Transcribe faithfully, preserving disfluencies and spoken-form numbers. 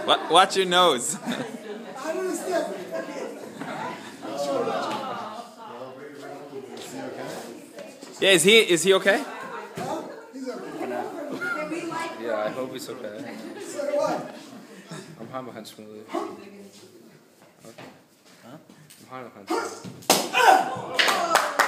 Wa- Watch your nose. Yeah, is he is he okay? Yeah, I hope he's okay. So do I. I'm hiding behind Smoothie. Okay. Huh? I'm hiding behind Smoothie.